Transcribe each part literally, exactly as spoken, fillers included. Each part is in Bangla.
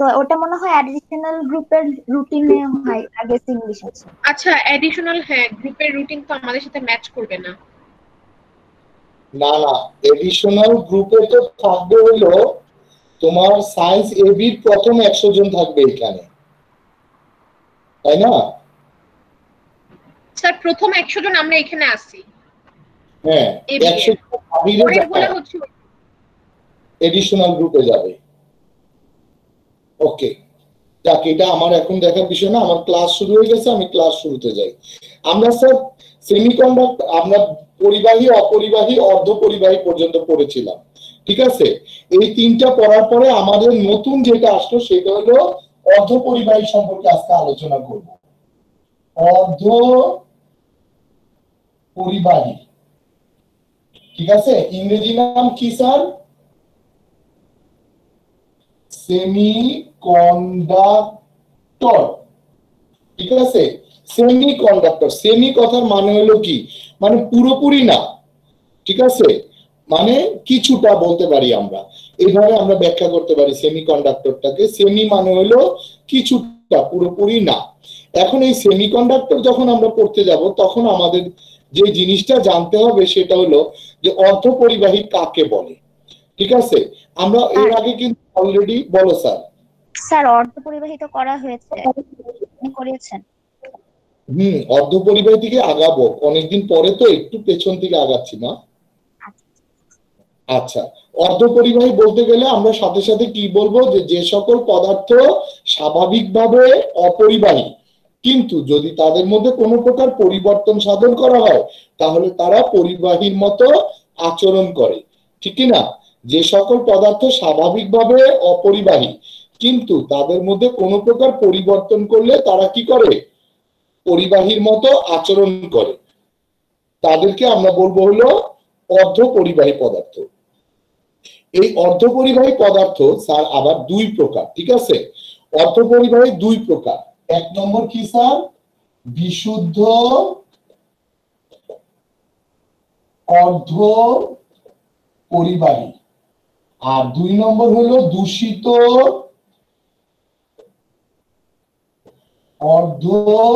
তো ওটা মনে হয় অ্যাডিশনাল গ্রুপের রুটিনে হয়, আগে ইংলিশ আছে। আচ্ছা অ্যাডিশনাল, হ্যাঁ গ্রুপের রুটিন তো আমাদের সাথে ম্যাচ করবে না। না না, এডিশনাল গ্রুপে তো থাকবে হলো তোমার সায়েন্স এবির প্রথম একশো জন থাকবে এখানে, তাই না? স্যার প্রথম একশো জন আমরা এখানে আসি, হ্যাঁ একশো জন বাইরে পরেরগুলো যাবে, হচ্ছে এডিশনাল গ্রুপে যাবে। ওকে, যাক এটা আমার এখন দেখার বিষয় না, আমার ক্লাস শুরু হয়ে গেছে, আমি ক্লাস শুরুতে যাই। আমরা স্যার সেমিকন্ডাক্টর, আমরা পরিবাহী, অপরিবাহী, অর্ধ পরিবাহী পর্যন্ত পড়েছিলাম, ঠিক আছে? এই তিনটা পড়ার পরে আমাদের নতুন যেটা আসলো সেটা হলো অর্ধ পরিবাহী সম্পর্কে আজকে আলোচনা করব। অর্ধ পরিবাহী, ঠিক আছে? ইংরেজি নাম কি স্যার? সেমিকন্ডাক্টর, ঠিক আছে? সেমি কন্ডাক্টর, সেমি কথার মানে হলো কি, মানে পুরোপুরি না, ঠিক আছে, মানে কিছুটা বলতে পারি আমরা, এইভাবে আমরা ব্যাখ্যা করতে পারি সেমি কন্ডাক্টরটাকে। সেমি মানে হলো কিছুটা, পুরোপুরি না। এখন এই সেমি কন্ডাক্টর যখন আমরা পড়তে যাব তখন আমাদের যে জিনিসটা জানতে হবে সেটা হলো যে অর্ধপরিবাহী কাকে বলে, ঠিক আছে? আমরা এর আগে কিন্তু অলরেডি, বলো স্যার। স্যার অর্ধপরিবাহিত করা হয়েছে, আপনি করিয়েছেন? হুম, অর্ধপরিবাহী থেকে আগাবো অনেকদিন পরে, তো একটু পেছন থেকে আগাচ্ছি না। আচ্ছা, অর্ধপরিবাহী বলতে গেলে আমরা সাথে সাথে কি বলবো, যে যে সকল পদার্থ স্বাভাবিকভাবে অপরিবাহী, কিন্তু যদি তাদের মধ্যে কোনো প্রকার পরিবর্তন সাধন করা হয় তাহলে তারা পরিবাহীর মতো আচরণ করে, ঠিক কি না? যে সকল পদার্থ স্বাভাবিকভাবে অপরিবাহী কিন্তু তাদের মধ্যে কোনো প্রকার পরিবর্তন করলে তারা কি করে, পরিবাহীর মতো আচরণ করে, তাদেরকে আমরা বলবো হলো অর্ধপরিবাহী পদার্থ। এই অর্ধপরিবাহী পদার্থ স্যার আবার দুই প্রকার, ঠিক আছে? অর্ধপরিবাহী দুই প্রকার। এক নম্বর কি স্যার? বিশুদ্ধ অর্ধ পরিবাহী, আর দুই নম্বর হলো দূষিত অর্ধ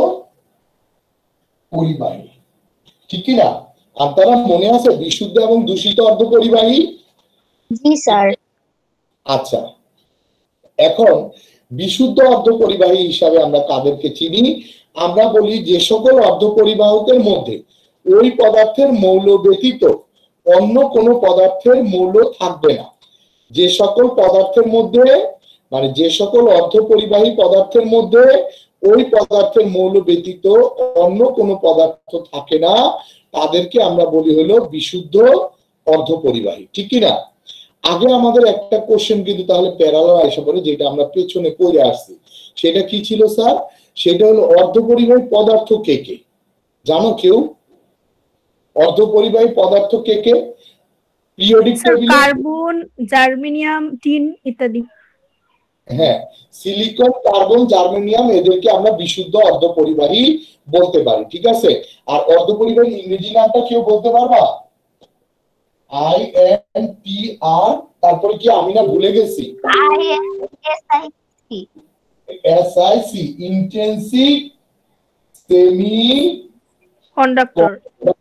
পরিবাহী, ঠিক কি না? আপনারা মনে আছে বিশুদ্ধ এবং দূষিত অর্ধ পরিবাহী? জি স্যার। আচ্ছা, এখন বিশুদ্ধ অর্ধপরিবাহী হিসাবে আমরা কাদেরকে চিনি? আমরা বলি যে সকল অর্ধপরিবাহকের মধ্যে ওই পদার্থের মৌল ব্যতীত অন্য কোনো পদার্থের মৌল থাকবে না। যে সকল পদার্থের মধ্যে, মানে যে সকল অর্ধপরিবাহী পদার্থের মধ্যে ওই পদার্থের মৌল ব্যতীত অন্য কোনো পদার্থ থাকে না, তাদেরকে আমরা বলি হলো বিশুদ্ধ অর্ধপরিবাহী, ঠিক কি না? আগে আমাদের একটা কোশ্চেন কিন্তু তাহলে প্যারালাল আইসা পড়ে, যেটা আমরা পেছনে পড়ে আসছি, সেটা কি ছিল স্যার? সেটা হলো অর্ধপরিবাহী পদার্থ কে কে জানো কেউ? অর্ধপরিবাহী পদার্থ কে কে পিরিয়ডিক টেবিলে? কার্বন, জার্মেনিয়াম, টিন ইত্যাদি। হ্যাঁ, সিলিকন, কার্বন, জার্মেনিয়াম, এদেরকে আমরা বিশুদ্ধ অর্ধপরিবাহী বলতে পারি, ঠিক আছে? আর অর্ধপরিবাহী ইংরেজি নামটা কেউ বলতে পারবা? আই এন টি আর, তারপরে কি আমি না ভুলে গেছি? I S I C, S I C, intensive semiconductor.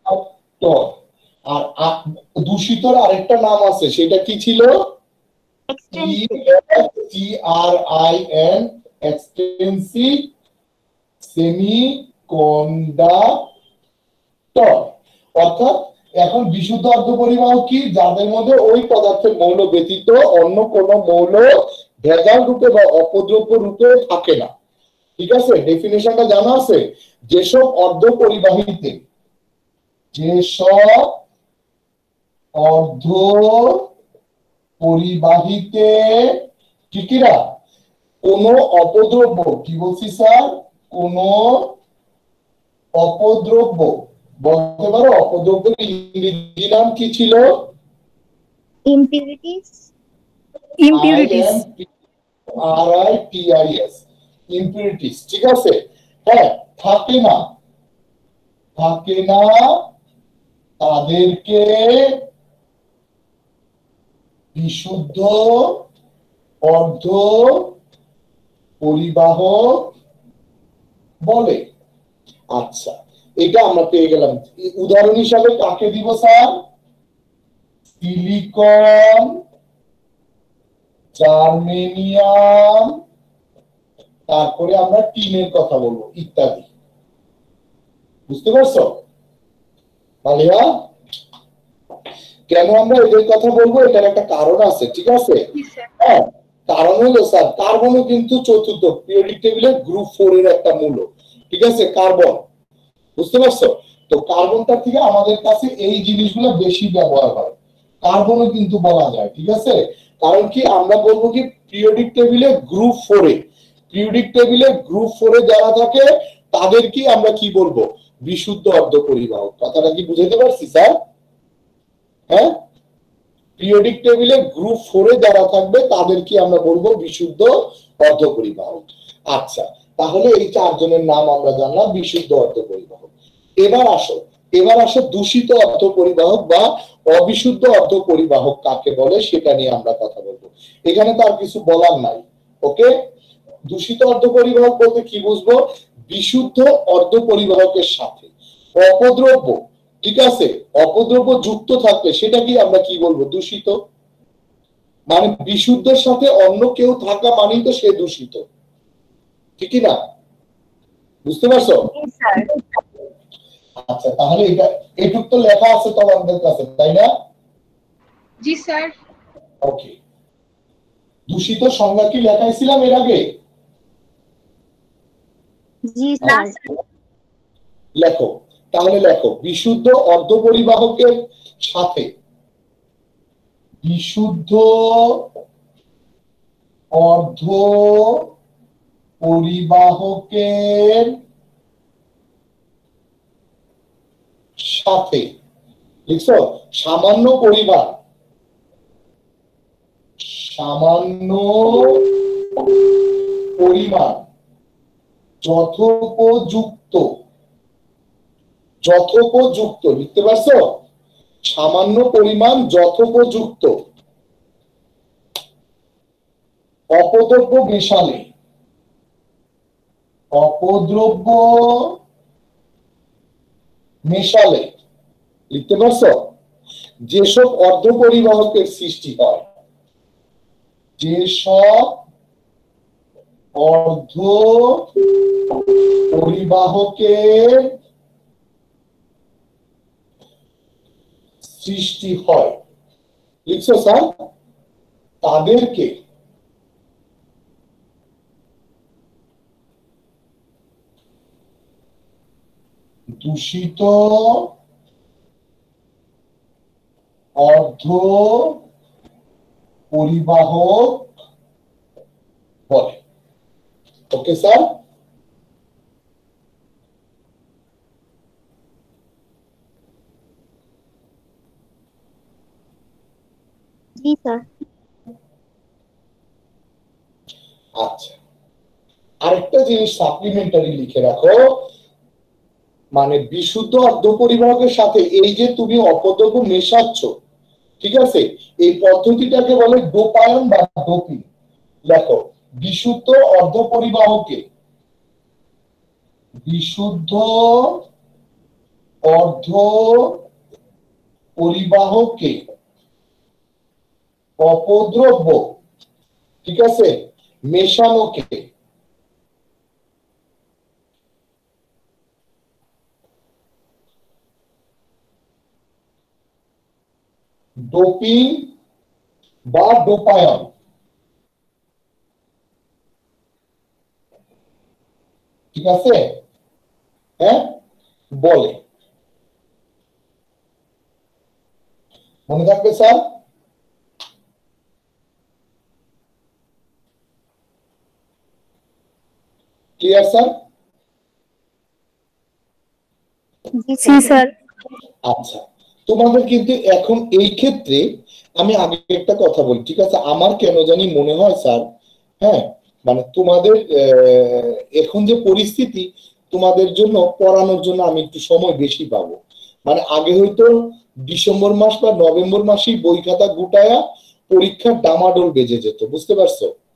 আর দূষিতর আরেকটা নাম আছে, সেটা কি ছিল? T R I N, extensive semiconductor. অর্থাৎ এখন বিশুদ্ধ অর্ধপরিবাহক কি? যাদের মধ্যে ওই পদার্থের মৌল ব্যতীত অন্য কোনো মৌল ভেজাল রূপে বা অপদ্রব্য রূপে থাকে না, ঠিক আছে? ডেফিনেশনটা জানা আছে? যেসব অর্ধপরিবাহীতে, যেসব অর্ধ পরিবাহীতে ঠিকরা কোন অপদ্রব্য, কি বলছি স্যার? কোন অপদ্রব্য, বলতে পারো অপদ্রব্যের ইংরেজি নাম কি ছিল? Impurities. Impurities, R I T I S, impurities, ঠিক আছে? হ্যাঁ, থাকে না, থাকে না, তাদেরকে বিশুদ্ধ অর্ধ পরিবাহক বলে। আচ্ছা, এটা আমরা পেয়ে গেলাম। উদাহরণ হিসাবে কাকে দিব স্যার? সিলিকন, জার্মেনিয়াম, তারপরে আমরা টিনের কথা বলবো ইত্যাদি। বুঝতে পারছো মালিয়া? কেন আমরা এদের কথা বলবো, এটার একটা কারণ আছে, ঠিক আছে? হ্যাঁ, কারণ হলো স্যার কার্বনও কিন্তু চতুর্থ পিরিয়ডিক টেবিলে গ্রুপ ফোর এর একটা মূল, ঠিক আছে, কার্বন। বুঝতে পারছো? তো কার্বনটা থেকে আমাদের কাছে এই জিনিসগুলো বেশি ব্যবহার হয়, কার্বনও কিন্তু বলা যায়, ঠিক আছে? কারণ কি আমরা বলবো কি পিরিয়ডিক টেবিলে গ্রুপ ফোর এ পিরিয়ডিক টেবিলে গ্রুপ ফোর এ যারা থাকে তাদের কি আমরা কি বলবো? বিশুদ্ধ অর্ধপরিবাহক। কথাটা কি বুঝাতে পারছি স্যার? হ্যাঁ, পিরিয়ডিক টেবিলে গ্রুপ ফোর এ যারা থাকবে তাদের কি আমরা বলবো? বিশুদ্ধ অর্ধপরিবাহক। আচ্ছা, তাহলে এই চারজনের নাম আমরা জানলাম বিশুদ্ধ অর্ধপরিবাহক। এবার আসো এবার আসো দূষিত অর্ধপরিবাহক বা অবিশুদ্ধ অর্ধপরিবাহক কাকে বলে সেটা নিয়ে আমরা কথা বলবো। এখানে তার কিছু বলার নাই। ওকে, দূষিত অর্ধপরিবাহক বলতে কি বুঝবো? বিশুদ্ধ অর্ধপরিবাহকের সাথে অপদ্রব্য, ঠিক আছে, অপদ্রব্য যুক্ত থাকলে সেটা কি আমরা কি বলবো? দূষিত। মানে বিশুদ্ধের সাথে অন্য কেউ থাকা মানেই তো সে দূষিত, ঠিক না? বুঝতে পারছো? আচ্ছা, তাহলে এটা এটুক তো লেখা আছে তোমাদের কাছে, তাই না? জি স্যার। ওকে, দূষিত সংজ্ঞা কি লেখাইছিলাম এর আগে? জি স্যার। লেখো, তাহলে লেখো বিশুদ্ধ অর্ধপরিবাহকের সাথে বিশুদ্ধ অর্ধ পরিবাহকের সাথে লিখছো সামান্য পরিমাণ সামান্য পরিমাণ যথোপযুক্ত যথোপযুক্ত লিখতে পারছো? সামান্য পরিমাণ যথোপযুক্ত অপদ্রব্য মেশালে অপদ্রব্য মেশালে লিখতে পারছো? যেসব অর্ধপরিবাহকের সৃষ্টি হয়, যেসব অর্ধ পরিবাহকের সৃষ্টি হয়, লিখছো স্যার? তাদেরকে দূষিত অর্ধ পরিবাহক বলে। Okay sir? জি স্যার। আচ্ছা, আরেকটা জিনিস সাপ্লিমেন্টারি লিখে রাখো, মানে বিশুদ্ধ অর্ধপরিবাহকের সাথে এই যে তুমি অপদ্রব্য মেশাচ্ছ, ঠিক আছে, এই পদ্ধতিটাকে বলে ডোপায়ন বা ডোপিং। দেখো, বিশুদ্ধ অর্ধপরিবাহকে বিশুদ্ধ অর্ধ পরিবাহকে অপদ্রব্য, ঠিক আছে, মেশানোকে ডোপিং বা ডোপায়ন, ঠিক আছে, হ্যাঁ বলে। মনে থাকবে স্যার? Clear sir? জি স্যার। আচ্ছা, তোমাদের কিন্তু এখন এই ক্ষেত্রে আমি আগে একটা কথা বলি, ঠিক আছে? আমার কেন জানি মনে হয় স্যার, হ্যাঁ, মানে তোমাদের এখন যে পরিস্থিতি, তোমাদের জন্য পড়ানোর জন্য আমি একটু সময় বেশি পাবো। মানে আগে হয়তো ডিসেম্বর মাস বা নভেম্বর মাসেই বই খাতা গুটায়া পরীক্ষার ডামাডোল বেজে যেত, বুঝতে পারছো?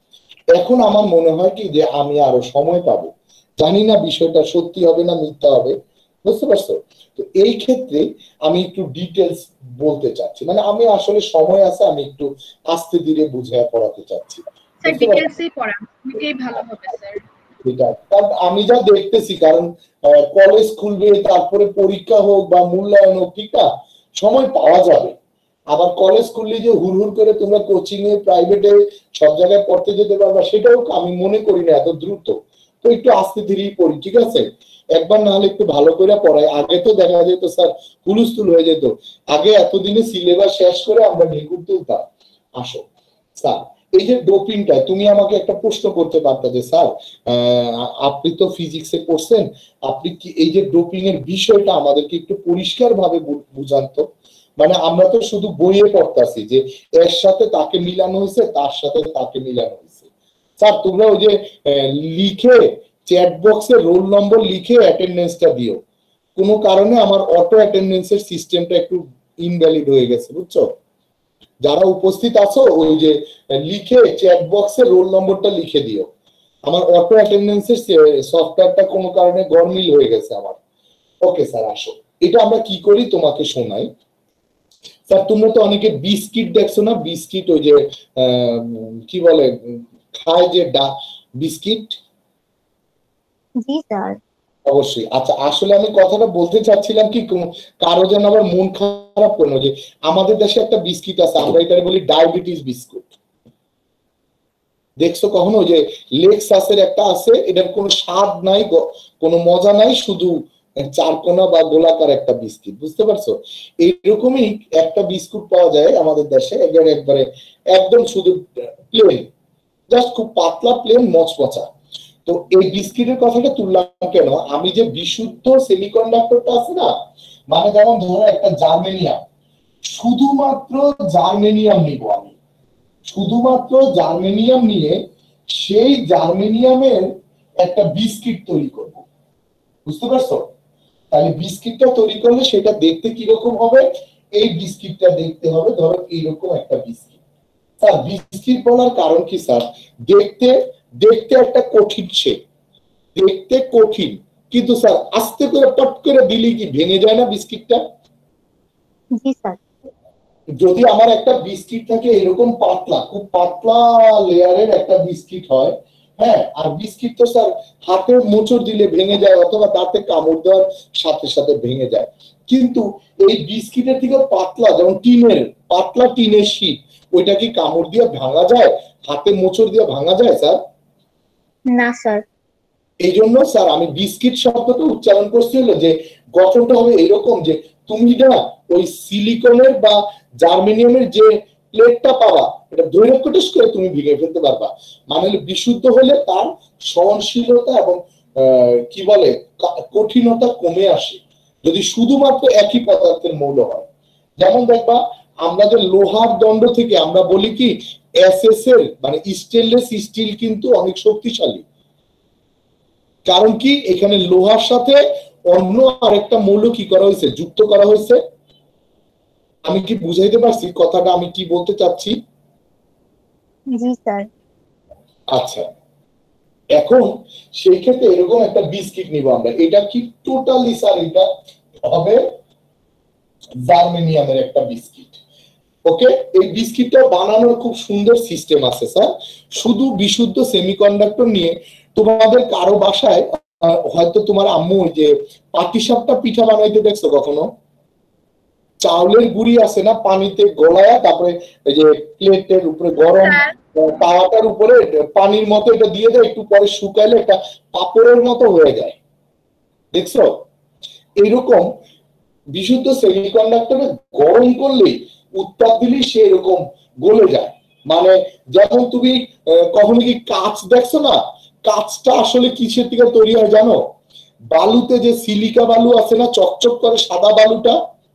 এখন আমার মনে হয় কি যে আমি আরো সময় পাবো, জানি না বিষয়টা সত্যি হবে না মিথ্যা হবে, বুঝতে পারছো? তো এই ক্ষেত্রে আমি একটু ডিটেলস বলতে চাচ্ছি, মানে আমি আসলে সময় আছে, আমি একটু আস্তে ধীরে বুঝিয়ে পড়াতে চাচ্ছি। স্যার ডিটেইলসই পড়ান, এটাই ভালো হবে স্যার। এটা কারণ আমি যা দেখতেছি, কারণ কলেজ খুলবে, তারপরে পরীক্ষা হোক বা মূল্যায়ন হোক, ঠিক না, সময় পাওয়া যাবে। আবার কলেজ খুললে যে হুড় হুড় করে তোমরা কোচিং এ প্রাইভেটে সব জায়গায় পড়তে যেতে পারবা, সেটাও আমি মনে করি না এত দ্রুত। তো একটু আস্তে ধীরেই পড়ি, ঠিক আছে? একবার না হলে একটু ভালো করে পড়াই। আগে তো দেখা যেত স্যার হুলস্থুল হয়ে যেত, আগে এতদিনে সিলেবাস শেষ করে আমরা ঢেকুর তুলতাম। আসো স্যার, এই যে ডোপিংটা, তুমি আমাকে একটা প্রশ্ন করতে পারতা যে স্যার আপনি তো ফিজিক্সে পড়ছেন, আপনি কি এই যে ডোপিং এর বিষয়টা আমাদেরকে একটু পরিষ্কার ভাবে বুঝান তো। মানে আমরা তো শুধু বইয়ে পড়তাছি যে এর সাথে তাকে মিলানো হয়েছে, তার সাথে তাকে মিলানো হয়েছে। স্যার তোমরা ওই যে লিখে চ্যাট বক্সে রোল নম্বর লিখে অ্যাটেন্ডেন্সটা দিও, কোনো কারণে আমার অটো অ্যাটেন্ডেন্সের সিস্টেমটা একটু ইনভ্যালিড হয়ে গেছে, বুঝছো? যারা উপস্থিত আছো ওই যে লিখে চ্যাট বক্সে রোল নম্বরটা লিখে দিও। আমার অটো অ্যাটেন্ডেন্সের সফটওয়্যারটা কোনো কারণে গরমিল হয়ে গেছে আমার। ওকে স্যার, আসো এটা আমরা কি করি তোমাকে শোনাই। স্যার তোমরা তো অনেকে বিস্কিট দেখছো না, বিস্কিট ওই যে কি বলে খায় যে বিস্কিট। জি স্যার। অবশ্যই। আচ্ছা, আসলে আমি কথাটা বলতে চাচ্ছিলাম কি, কারো যেন আবার মন খারাপ করলো, যে আমাদের দেশে একটা বিস্কিট আছে, আমরা এটাকে বলি ডায়াবেটিস বিস্কুট। দেখছো কখনো? যে লেক্সাসের একটা আছে, এটার কোনো স্বাদ নাই, কোনো মজা নাই, শুধু চারকোনা বা গোলাকার একটা বিস্কিট, বুঝতে পারছো? এইরকমই একটা বিস্কুট পাওয়া যায় আমাদের দেশে, একবারে একবারে একদম শুধু প্লেন, জাস্ট খুব পাতলা প্লেন মচমচা। তো এই বিস্কিটের কথাটা তুললাম কেন, আমি যে বিশুদ্ধ সেমিকন্ডাক্টরটা আছে না, মানে যেমন ধরো একটা জার্মেনিয়াম, শুধুমাত্র জার্মেনিয়াম নিব আমি, শুধুমাত্র জার্মেনিয়াম নিয়ে সেই জার্মেনিয়ামের একটা বিস্কিট তৈরি করব, বুঝতে পারছো? তাহলে বিস্কিটটা তৈরি করলে সেটা দেখতে কিরকম হবে, এই বিস্কিটটা দেখতে হবে ধরো এইরকম একটা বিস্কিট। স্যার বিস্কিট বলার কারণ কি স্যার, দেখতে দেখতে একটা কঠিন শেপ, দেখতে কঠিন, কিন্তু স্যার আস্তে করে পট করে দিলে কি ভেঙে যায় না বিস্কিটটা? জি স্যার। যদি আমার একটা বিস্কিট থাকে এরকম পাতলা, খুব পাতলা লেয়ারের একটা বিস্কিট হয়, হ্যাঁ, আর বিস্কিট তো স্যার হাতে মোচড় দিলে ভেঙে যায়, অথবা দাঁতে কামড় দেওয়ার সাথে সাথে ভেঙে যায়। কিন্তু এই বিস্কিটের থেকে পাতলা, যেমন টিনের পাতলা টিনের শীট, ওইটা কি কামড় দিয়ে ভাঙা যায়, হাতে মোচড় দিয়ে ভাঙা যায় স্যার? না স্যার। এই জন্য স্যার আমি বিস্কিট শব্দটা উচ্চারণ করছি হলো যে গঠনটা হবে এরকম, যে তুমি না ওই সিলিকনের বা জার্মেনিয়ামের যে প্লেটটা পাবা, এটা দৈরক্যটেস করে তুমি ভেঙে ফেলতে পারবা। মানে বিশুদ্ধ হলে তার সহনশীলতা এবং কি বলে কঠিনতা কমে আসে যদি শুধুমাত্র একই পদার্থের মৌল হয়। যেমন দেখবা আমরা যে লোহার দণ্ড থেকে আমরা বলি কি এসএস এর মানে স্টেনলেস স্টিল কিন্তু অনেক শক্তিশালী, কারণ কি এখানে লোহার সাথে অন্য আরেকটা মৌল কি করা হয়েছে, যুক্ত করা হয়েছে। আমি কি বুঝাইতে পারছি কথাটা আমি কি বলতে চাচ্ছি? জি স্যার। আচ্ছা, এখন সেই ক্ষেত্রে এরকম একটা বিস্কিট নিব আমরা, এটা কি টোটালি স্যার এটা হবে জার্মেনিয়ামের একটা বিস্কিট। ওকে, এই বিস্কিটটা বানানোর খুব সুন্দর সিস্টেম আছে স্যার। শুধু বিশুদ্ধ সেমিকন্ডাক্টর নিয়ে তোমাদের কারো বাসায় হয়তো তোমার আম্মু ওই যে পাটিসাপটা পিঠা বানাইতে দেখছো কখনো? চাউলের গুঁড়ি আছে না, পানিতে গলায়া তারপরে এই যে প্লেটের উপরে গরম তাওয়াটার উপরে পানির মতো এটা দিয়ে দেয়, একটু পরে শুকাইলে একটা পাপড়ের মতো হয়ে যায়, দেখছো? এইরকম বিশুদ্ধ সেমিকন্ডাক্টরে গরম করলে উত্তাপ দিলে সে এরকম গলে যায়। মানে যেমন তুমি কখনো কি কাঁচ দেখছো না, কাঁচটা আসলে কিসের থেকে তৈরি হয় জানো? বালুতে যে সিলিকা বালু আছে না, চকচক করে সাদা বালুটা,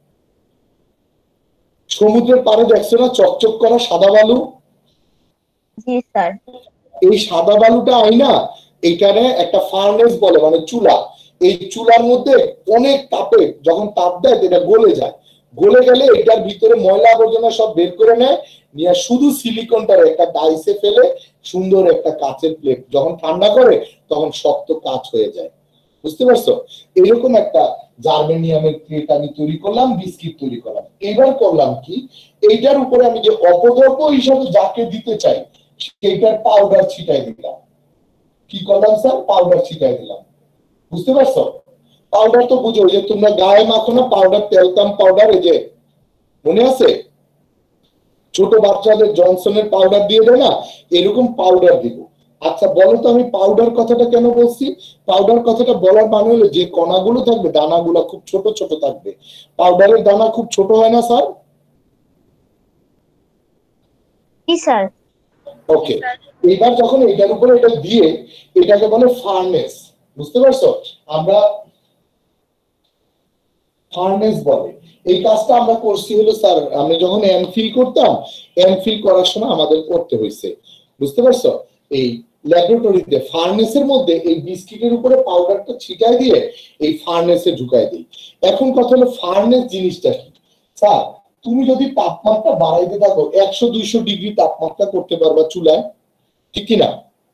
সমুদ্রের পাড়ে দেখছো না চকচক করা সাদা বালু? জি স্যার। এই সাদা বালুটা আইনা এখানে একটা ফার্নেস বলে, মানে চুলা, এই চুলার মধ্যে অনেক তাপে যখন তাপ দেয় এটা গলে যায়, গলে গেলে এটার ভিতরে ময়লা আবর্জনা সব বের করে নেয়, নিয়ে শুধু সিলিকনটার একটা ডাইসে ফেলে সুন্দর একটা কাচের প্লেট যখন ঠান্ডা করে তখন শক্ত কাচ হয়ে যায়। বুঝতে পারছো? এরকম একটা জার্মেনিয়ামের প্লেট আমি তৈরি করলাম, বিস্কিট তৈরি করলাম। এবার করলাম কি, এইটার উপরে আমি যে অপদ্রব্য হিসাবে যাকে দিতে চাই সেইটার পাউডার ছিটাই দিলাম। কি করলাম স্যার? পাউডার ছিটাই দিলাম। বুঝতে পারছো? পাউডার তো বুঝো, যে তোমরা গায়ে মাখো না পাউডার, তেলকাম পাউডার, এই যে মনে আছে ছোট বাচ্চাদের জনসনের পাউডার দিয়ে দেয় না, এরকম পাউডার দিব। আচ্ছা বলো তো আমি পাউডার কথাটা কেন বলছি? পাউডার কথাটা বলার মানে হলো যে কণাগুলো থাকবে দানাগুলো খুব ছোট ছোট থাকবে। পাউডারের দানা খুব ছোট হয় না স্যার? জি স্যার। ওকে, এবার যখন এটার উপরে এটা দিয়ে এটাকে বলে ফার্নেস। বুঝতে পারছো? আমরা ফার্নেস বলে। এই কাজটা আমরা করছি হলো স্যার, আমি যখন এমফিল করতাম, এমফিল করার সময় আমাদের করতে হয়েছে। বুঝতে পারছো? এই ল্যাবরেটরিতে ফার্নেসের মধ্যে এই বিস্কিটের উপরে পাউডারটা ছিটাই দিয়ে এই ফার্নেসে ঢুকাই দিই। এখন কথা হলো ফার্নেস জিনিসটা কি স্যার? তুমি যদি তাপমাত্রা বাড়াইতে থাকো একশো দুইশো ডিগ্রি তাপমাত্রা করতে পারবা চুলায়, ঠিক কিনা?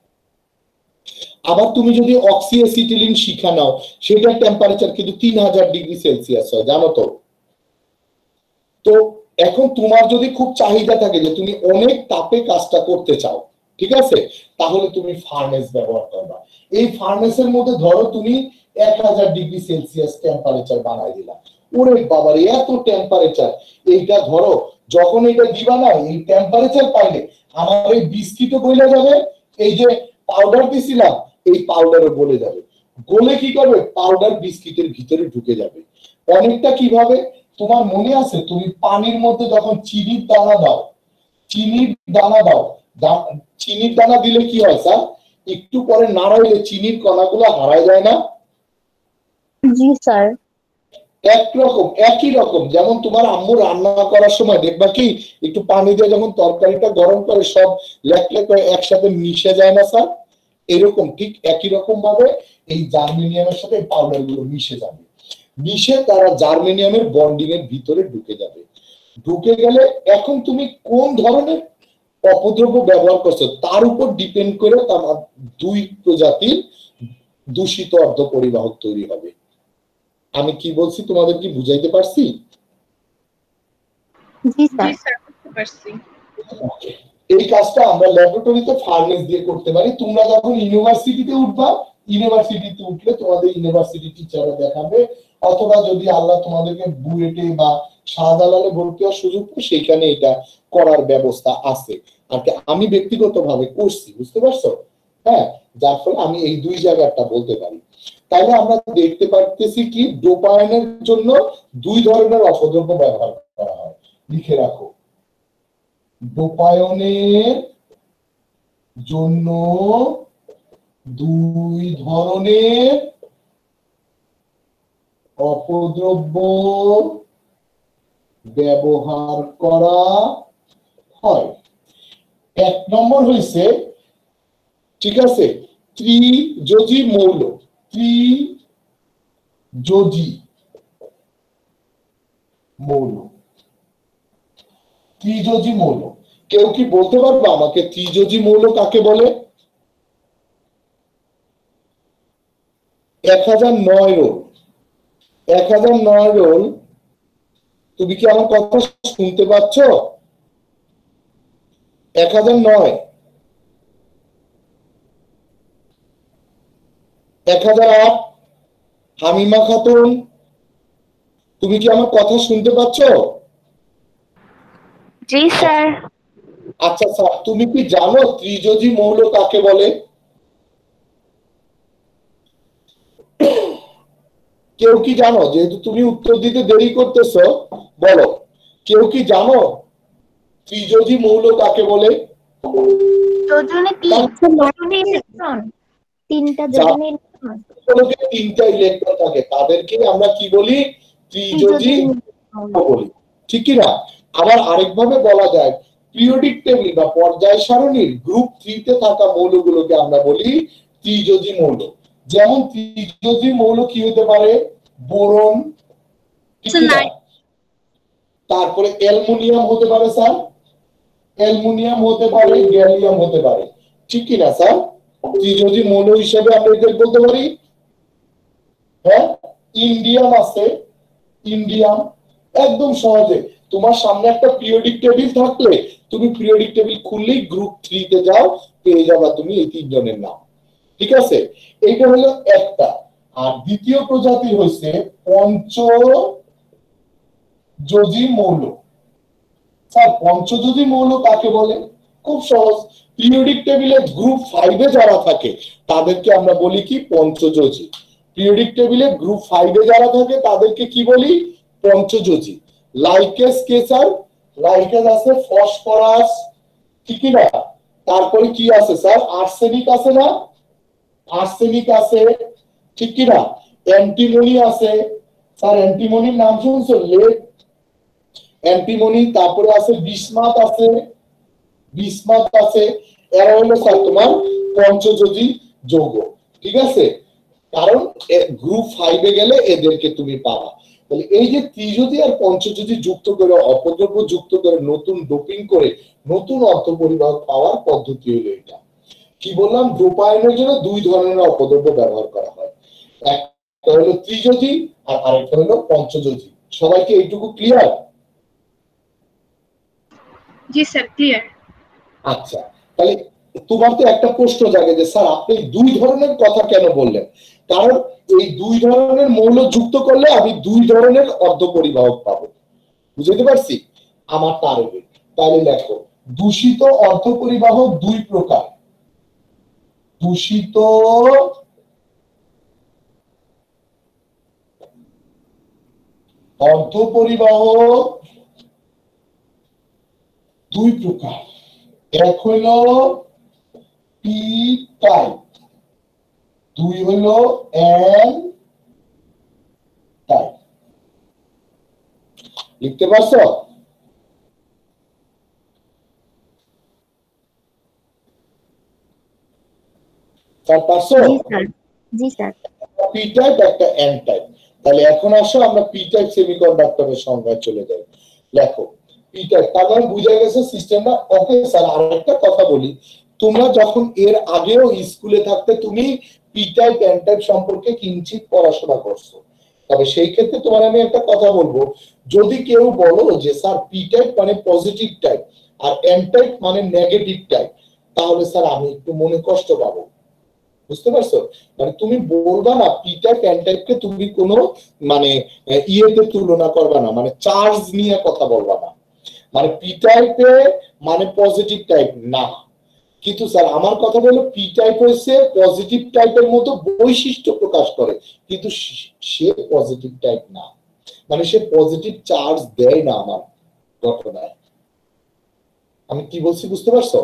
আবার তুমি যদি অক্সি অ্যাসিটিলিন শিখা নাও সেটার টেম্পারেচার কিন্তু তিন হাজার ডিগ্রি সেলসিয়াস হয়, জানো তো? তো এখন তোমার যদি খুব চাহিদা থাকে যে তুমি অনেক তাপে কাজটা করতে চাও, ঠিক আছে, তাহলে তুমি ফার্নেস ব্যবহার করবা। এই ফার্নেসের মধ্যে ধরো তুমি এক হাজার ডিগ্রি সেলসিয়াস টেম্পারেচার বানাই দিলা। ওরে বাবার এত টেম্পারেচার! এইটা ধরো যখন এটা দিবা না, এই টেম্পারেচার পাইলে আমার এই বিস্কিটও গলে যাবে, এই যে পাউডার দিছিলাম এই পাউডারও গলে যাবে। গলে কি করবে? পাউডার বিস্কিটের ভিতরে ঢুকে যাবে। অনেকটা কিভাবে তোমার মনে আছে, তুমি পানির মধ্যে যখন চিনির দানা দাও, চিনির দানা দাও, চিনির দানা দিলে কি হয় স্যার? একটু পরে নাড়াইলে চিনির কণাগুলো হারায় যায় না? জি স্যার। একরকম একই রকম যেমন তোমার আম্মু রান্না করার সময় দেখবা কি একটু পানি দিয়ে যখন তরকারিটা গরম করে সব লেক লেক করে একসাথে মিশে যায় না স্যার? এরকম ঠিক একই রকম ভাবে এই জার্মেনিয়ামের সাথে পাউডার গুলো মিশে যাবে। মিশে তারা জার্মেনিয়ামের বন্ডিং এর ভিতরে ঢুকে যাবে। ঢুকে গেলে এখন তুমি কোন ধরনের অপদ্রব্য ব্যবহার করছো তার উপর ডিপেন্ড করে তার দুই প্রজাতির দূষিত অর্ধ পরিবাহক তৈরি হবে। আমি কি বলছি তোমাদের কি বুঝাইতে পারছি? জি স্যার। এই কাজটা আমরা ল্যাবরেটরিতে ফার্নেস দিয়ে করতে পারি। তোমরা যখন ইউনিভার্সিটিতে উঠবা, ইউনিভার্সিটিতে উঠলে তোমাদের ইউনিভার্সিটি টিচাররা দেখাবে, অথবা যদি আল্লাহ তোমাদেরকে বুয়েটে বা শাহজালালে ভর্তি হওয়ার সুযোগ পাও সেইখানে এটা করার ব্যবস্থা আছে। আর আমি ব্যক্তিগতভাবে করছি, বুঝতে পারছো? হ্যাঁ, যার ফলে আমি এই দুই জায়গাটা বলতে পারি। তাইলে আমরা দেখতে পারতেছি কি ডোপায়নের জন্য দুই ধরনের অপদ্রব্য ব্যবহার করা হয়। লিখে রাখো, ডোপায়নের জন্য দুই ধরনের অপদ্রব্য ব্যবহার করা হয়। এক নম্বর হয়েছে, ঠিক আছে, ত্রিযোজী মৌল। ত্রিযোজী মৌল ত্রিযোজী মৌল কেউ কি বলতে পারবে আমাকে ত্রিযোজী মৌল কাকে বলে? এক হাজার নয় রোল এক হাজার নয় রোল তুমি কি আমার কথা শুনতে পাচ্ছ? এক হাজার নয়, এক হাজার আট, হামিমা খাতুন তুমি কি আমার কথা শুনতে পাচ্ছ? জি স্যার। আচ্ছা স্যার, তুমি কি জানো ত্রিযোজী মৌল কাকে বলে? কেউ কি জানো? যেহেতু তুমি উত্তর দিতে দেরি করতেছো, বলো কেউ কি জানো ত্রিযোজী মৌল কাকে বলে? যোজনী ইলেকট্রন, তিনটা যোজনী ইলেকট্রন, তিনটা ইলেকট্রন থাকে, তাদেরকে আমরা কি বলি? ত্রিযোজী মৌল বলি, ঠিক কি না? আবার আরেকভাবে বলা যায় পিরিয়ডিক টেবিল বা পর্যায় সারণীর গ্রুপ থ্রি তে থাকা মৌলগুলোকে আমরা বলি ত্রিযোজী মৌল। যেমন ত্রিযোজী মৌল কি হতে পারে? বোরন, তারপরে অ্যালুমিনিয়াম হতে পারে স্যার, অ্যালুমিনিয়াম হতে পারে, গ্যালিয়াম হতে পারে, ঠিক কি না স্যার? ত্রিযোজী মৌল হিসেবে আমরা এদের বলতে পারি। হ্যাঁ, ইন্ডিয়াম আছে, ইন্ডিয়াম একদম সহজে তোমার সামনে একটা পিরিয়ডিক টেবিল থাকলে তুমি পিরিয়ডিক টেবিল খুললেই গ্রুপ থ্রি তে যাও, পেয়ে যাবা তুমি এই তিনজনের নাম। ঠিক আছে, এইটা হলো একটা। আর দ্বিতীয় প্রজাতি হচ্ছে পঞ্চযোজী মৌল। স্যার পঞ্চযোজী মৌল কাকে বলে? খুব সহজ, পিরিয়ডিক টেবিলে গ্রুপ ফাইভে যারা থাকে তাদেরকে আমরা বলি কি? পঞ্চযোজী। পিরিয়ডিক টেবিলে গ্রুপ ফাইভে যারা থাকে তাদেরকে কি বলি? পঞ্চযোজী। লাইকেস কে স্যার? লাইকেস আছে ফসফরাস, ঠিক না? তারপরে কি আছে স্যার? আর্সেনিক আছে না? আর্সেনিক আছে, ঠিক কি না? অ্যান্টিমনি আছে স্যার, অ্যান্টিমনির নাম শুনছো? Lead antimony. তারপরে আছে বিসমাথ আছে, বিসমাথ আছে। এরা হলো স্যার তোমার পঞ্চযোজী যৌগ। ঠিক আছে, কারণ গ্রুপ ফাইভে গেলে এদেরকে তুমি পাবা। তাহলে এই যে ত্রিযোজী আর পঞ্চযোজী যুক্ত করে, অপদ্রব্য যুক্ত করে, নতুন ডোপিং করে নতুন অর্থপরিবাহক পাওয়ার পদ্ধতি হলো এটা। কি বললাম? রূপায়নের জন্য দুই ধরনের অপদ্রব্য ব্যবহার করা হয়, একটা হলো ত্রিযোজী আর আরেকটা হলো পঞ্চযোজী। সবাইকে এইটুকু ক্লিয়ার? জি স্যার, ক্লিয়ার। আচ্ছা, তাহলে তোমার তো একটা প্রশ্ন জাগে যে স্যার আপনি দুই ধরনের কথা কেন বললেন? কারণ এই দুই ধরনের মৌল যুক্ত করলে আমি দুই ধরনের অর্ধপরিবাহক পাবো। বুঝতে পারছি? আমার তারবে তাহলে দেখো, দূষিত অর্ধপরিবাহক দুই প্রকার। দূষিত অর্ধপরিবাহক দুই প্রকার। এক হইল পি টাইপ, দুই হইল এন টাইপ। লিখতে পারছো? স্যার পারছো? জি স্যার, জি স্যার। পি টাইপ একটা এন টাইপ। তাহলে এখন আসো আমরা পি টাইপ সেমিকন্ডাক্টরের সংজ্ঞায় চলে যাই। দেখো পি টাইপ, তার মানে বুঝা গেছে সিস্টেমটা। ওকে স্যার, আরেকটা কথা বলি, তোমরা যখন এর আগেও স্কুলে থাকতে তুমি পি টাইপ এন টাইপ সম্পর্কে কিঞ্চিত পড়াশোনা করছো, তবে সেই ক্ষেত্রে তোমার আমি একটা কথা বলবো, যদি কেউ বলো যে স্যার পি টাইপ মানে পজিটিভ টাইপ আর এন টাইপ মানে নেগেটিভ টাইপ, তাহলে স্যার আমি একটু মনে কষ্ট পাবো। বুঝতে পারছো? মানে তুমি বলবা না পি টাইপ এন টাইপকে তুমি কোনো মানে ইয়েতে তুলনা করবা না, মানে চার্জ নিয়ে কথা বলবা না। মানে পি টাইপে মানে পজিটিভ টাইপ না, কিন্তু স্যার আমার কথা হলো পি টাইপ হচ্ছে পজিটিভ টাইপের মতো বৈশিষ্ট্য প্রকাশ করে, কিন্তু সে পজিটিভ টাইপ না, মানে সে পজিটিভ চার্জ দেয় না আমার ঘটনায়। আমি কি বলছি বুঝতে পারছো?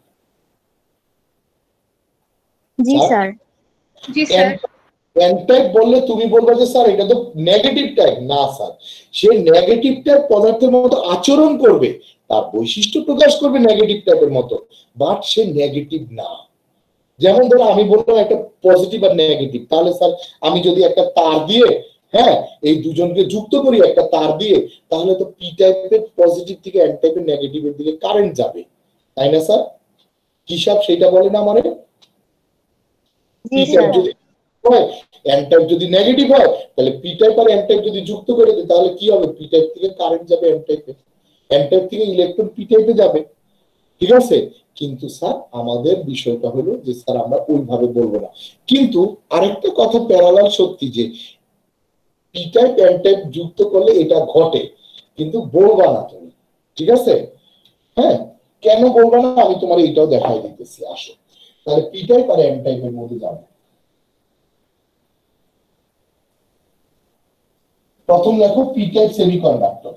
জি স্যার। জি স্যার। এন টাইপ বললে তুমি বলবে যে স্যার এটা তো নেগেটিভ টাইপ। না স্যার, সে নেগেটিভ টাইপ পদার্থের মতো আচরণ করবে, তার বৈশিষ্ট্য প্রকাশ করবে নেগেটিভ টাইপের মতো, বাট সে নেগেটিভ না। যেমন ধরো আমি বললাম একটা পজিটিভ আর নেগেটিভ, তাহলে স্যার আমি যদি একটা তার দিয়ে হ্যাঁ এই দুজনকে যুক্ত করি একটা তার দিয়ে, তাহলে তো পি টাইপের পজিটিভ থেকে এন টাইপের নেগেটিভের দিকে কারেন্ট যাবে, তাই না স্যার? হিসাব সেটা বলে না মানে জি স্যার। যদি হয় এন টাইপ যদি নেগেটিভ হয়, তাহলে পি টাইপ আর এন টাইপ যদি যুক্ত করে দিই তাহলে কি হবে? পি টাইপ থেকে কারেন্ট যাবে এন টাইপে, এন টাইপ থেকে ইলেকট্রন পি টাইপে যাবে। ঠিক আছে, কিন্তু স্যার আমাদের বিষয়টা হলো যে স্যার আমরা ওইভাবে বলবো না। কিন্তু আরেকটা কথা প্যারালাল সত্যি যে পি টাইপ এন টাইপ যুক্ত করলে এটা ঘটে, কিন্তু বলবা না তুমি। ঠিক আছে, হ্যাঁ কেন বলবা না আমি তোমার এইটাও দেখাই দিতেছি। আসো তাহলে পি টাইপ আর এন টাইপের মধ্যে যাবো। প্রথম দেখো পি টাইপ সেমিকন্ডাক্টর।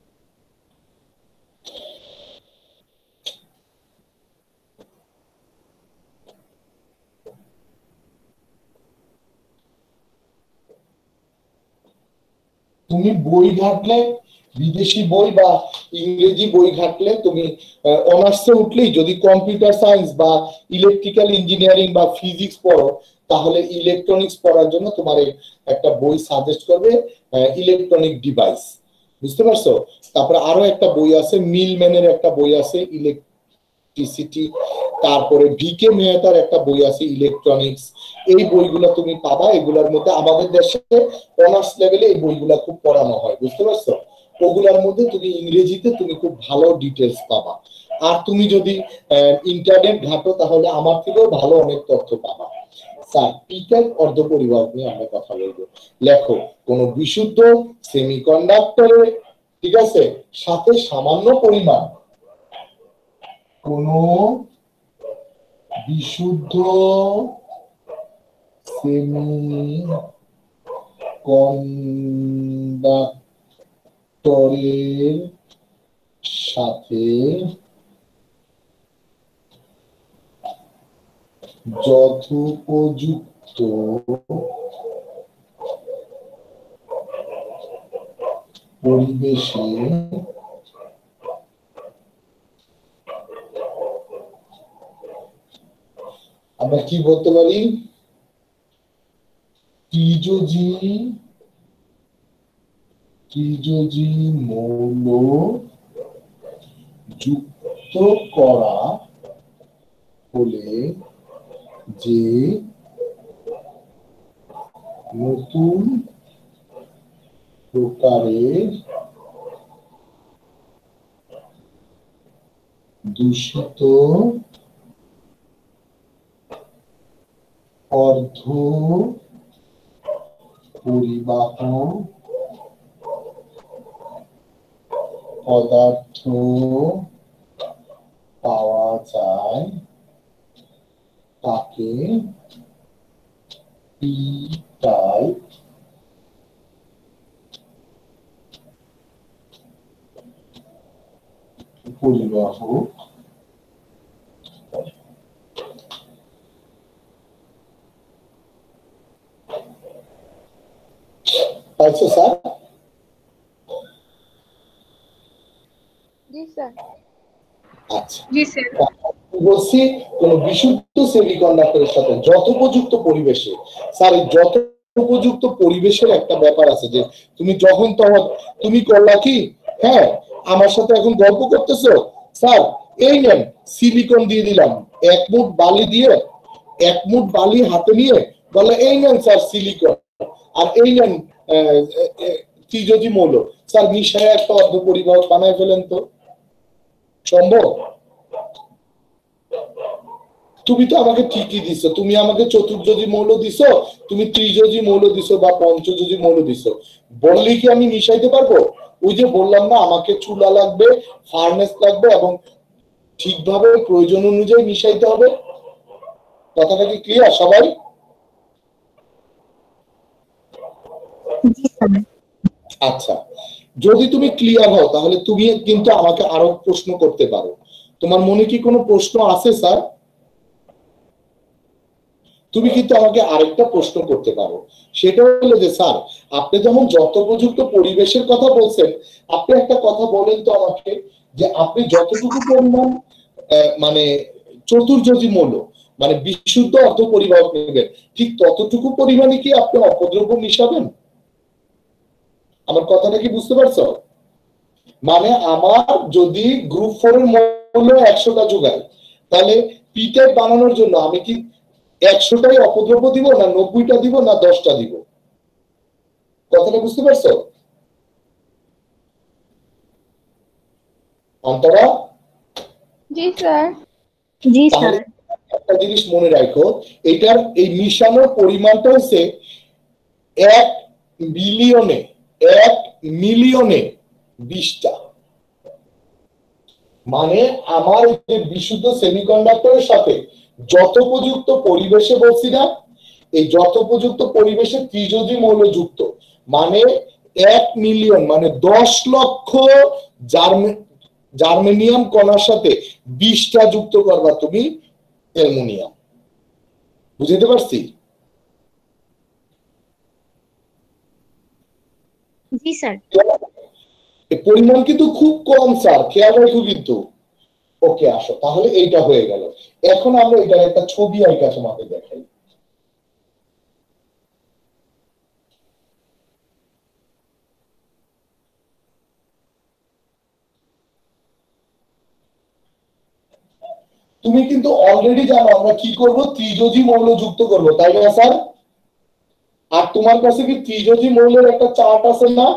তুমি বই ঘাটলে, বিদেশি বই বা ইংরেজি বই ঘাটলে, তুমি অনার্সে উঠলেই যদি কম্পিউটার সায়েন্স বা ইলেকট্রিক্যাল ইঞ্জিনিয়ারিং বা ফিজিক্স পড়ো, তাহলে ইলেকট্রনিক্স পড়ার জন্য তোমার একটা বই সাজেস্ট করবে, ইলেকট্রনিক ডিভাইস। বুঝতে পারছো? তারপরে আরো একটা বই আছে, মিলম্যানের একটা বই আছে ইলেকট্রিসিটি, তারপরে ভিকে মেহতার একটা বই আছে ইলেকট্রনিক্স। এই বইগুলো তুমি পাবা। এগুলোর মধ্যে আমাদের দেশে অনার্স লেভেলে এই বইগুলো খুব পড়ানো হয়, বুঝতে পারছো? ওগুলোর মধ্যে তুমি ইংরেজিতে তুমি খুব ভালো ডিটেলস পাবা। আর তুমি যদি ইন্টারনেট ঘাটো তাহলে আমার থেকেও ভালো অনেক তথ্য পাবা। স্যার, পিটার অর্ধপরিবাহক নিয়ে আমরা কথা বলবো। লেখো, কোন বিশুদ্ধ সেমিকন্ডাক্টরে, ঠিক আছে, সাথে সামান্য পরিমাণ, কোন বিশুদ্ধ সেমিকন্ডাক্টরের সাথে যথোপযুক্ত পরিবেশে আমরা কি বলতে পারি? ত্রিযোজী ত্রিযোজী মৌল যুক্ত করা হলে যে নতুন প্রকারের দূষিত অর্ধ পরিবাহক পদার্থ পাওয়া যায় তাকে পি টাইপ পরিবাহক আচ্ছা স্যার। জি স্যার। আচ্ছা জি স্যার। বলছি কোন বিশুদ্ধ সেমিকন্ডাক্টরের সাথে যথোপযুক্ত পরিবেশে। স্যার, এই যথোপযুক্ত পরিবেশের একটা ব্যাপার আছে যে তুমি যখন তখন তুমি করলা কি, হ্যাঁ আমার সাথে এখন গল্প করতেছো, স্যার এই নেন সিলিকন দিয়ে দিলাম, এক মুঠ বালি দিয়ে, এক মুঠ বালি হাতে নিয়ে বলে এই নেন স্যার সিলিকন, আর এই নেন ত্রিযোজী মৌল, স্যার মিশায় একটা অর্ধপরিবাহক বানায় ফেলেন তো, সম্ভব? তুমি তো আমাকে ঠিকই দিছো, তুমি আমাকে চতুর্যোজী মৌল দিছো, তুমি ত্রিযোজী মৌল দিছো বা পঞ্চযোজী মৌল দিছো, বললেই কি আমি মিশাইতে পারবো? ওই যে বললাম না, আমাকে চুলা লাগবে, ফার্নেস লাগবে এবং ঠিকভাবে প্রয়োজন অনুযায়ী মিশাইতে হবে। কথাটা কি ক্লিয়ার সবাই? আচ্ছা, যদি তুমি ক্লিয়ার হও তাহলে তুমি কিন্তু আমাকে আরো প্রশ্ন করতে পারো। তোমার মনে কি কোনো প্রশ্ন আছে স্যার? তুমি কিন্তু আমাকে আরেকটা প্রশ্ন করতে পারো, সেটা হলো যে স্যার আপনি যখন যথোপযুক্ত পরিবেশের কথা বলছেন, আপনি একটা কথা বলেন তো আমাকে, যে আপনি যতটুকু পরিমাণ মানে চতুর্যোজী মৌল মানে বিশুদ্ধ অর্ধপরিবাহক নেবেন, ঠিক ততটুকু পরিমাণে কি আপনি অপদ্রব্য মিশাবেন? আমার কথাটা কি বুঝতে পারছো? মানে আমার যদি গ্রুপ ফোর এর মৌল একশোটা যোগায়, তাহলে পি টাইপ বানানোর জন্য আমি কি একশোটাই অপদ্রব্য দিব, না নব্বইটা দিব, না দশটা দিব? কথাটা বুঝতে পারছো অন্তরা? জি স্যার। জি তাহলে স্যার। একটা জিনিস মনে রাখো, এটার এই মিশানোর পরিমাণটা হচ্ছে এক মিলিয়নে এক মিলিয়নে বিশটা। মানে আমার যে বিশুদ্ধ সেমিকন্ডাক্টরের সাথে যথোপযুক্ত পরিবেশে বলছি না, এই যথোপযুক্ত পরিবেশে ত্রিযোজী মৌল যুক্ত, মানে এক মিলিয়ন মানে দশ লক্ষ জার্মেনিয়াম কণার সাথে বিশটা যুক্ত করবা তুমি অ্যালুমিনিয়াম। বুঝতে পারছি? জি স্যার। পরিমাণ কিন্তু খুব কম স্যার, খেয়াল রাখো কিন্তু। ওকে, আসো তাহলে এইটা হয়ে গেল। এখন আমরা এটার একটা ছবি আঁকা তোমাকে দেখাই। তুমি কিন্তু অলরেডি জানো আমরা কি করব, ত্রিযোজী মৌল যুক্ত করব, তাই না স্যার? আর তোমার কাছে কি ত্রিযোজী মৌলের একটা চার্ট আছে না?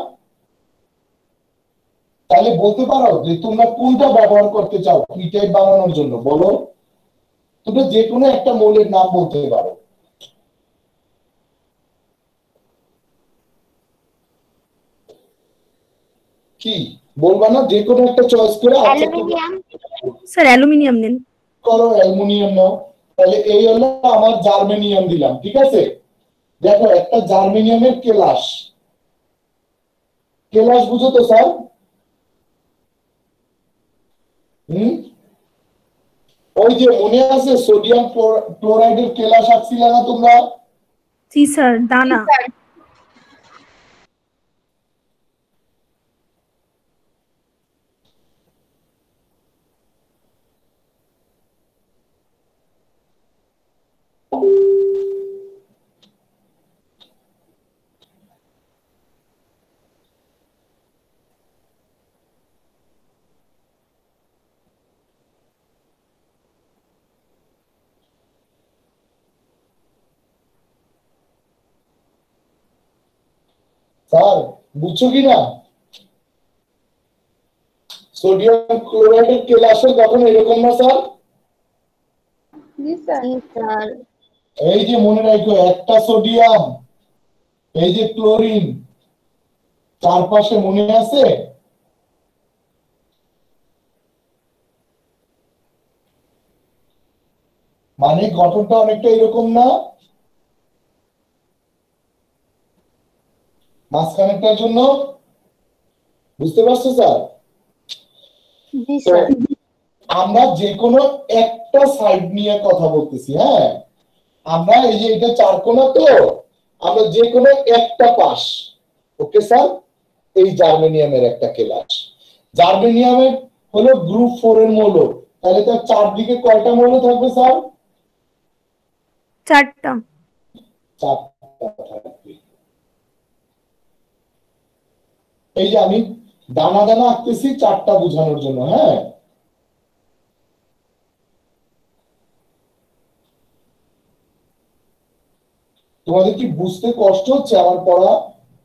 তাহলে বলতে পারো যে তোমরা কোনটা ব্যবহার করতে চাও পিটাইট বানানোর জন্য, বলো। তোমরা যে কোনো একটা মৌলের নাম বলতে পারো। কি বলবা না? যে কোনো একটা চয়েস করে। আচ্ছা অ্যালুমিনিয়াম। স্যার অ্যালুমিনিয়াম নেন। করো, অ্যালুমিনিয়াম নাও। তাহলে এই হলো আমার জার্মেনিয়াম দিলাম, ঠিক আছে? দেখো একটা জার্মেনিয়ামের কেলাস, কেলাস বুঝো তো স্যার? হুম, ওই যে মনে আছে সোডিয়াম ক্লোরাইডের কেলাস আঁকছিল না তোমরা? জি স্যার, দানা। স্যার বুঝছো কি না? সোডিয়াম ক্লোরাইডের কেলাসের গঠন এরকম না স্যার? জি স্যার। জি স্যার। এই যে মনে রাখো, একটা সোডিয়াম, এই যে ক্লোরিন, চারপাশে মনে আছে? মানে গঠনটা অনেকটা এরকম না? মাঝখানেরটার জন্য বুঝতে পারছো স্যার? জি স্যার। আমরা যে কোনো একটা সাইড নিয়ে কথা বলতেছি, হ্যাঁ? আমরা এই যে এটা চারকোনা, তো আমরা যে কোনো একটা পাশ। ওকে স্যার, এই জার্মেনিয়ামের একটা কেলাস। জার্মেনিয়ামের হলো গ্রুপ ফোর এর মৌল, তাহলে তার চারদিকে কয়টা মৌল থাকবে স্যার? চারটা। চারটা থাকবে। এই যে আমি দানা দানা আঁকতেছি চারটা বোঝানোর জন্য, হ্যাঁ? তোমাদের কি বুঝতে কষ্ট হচ্ছে আমার পড়া?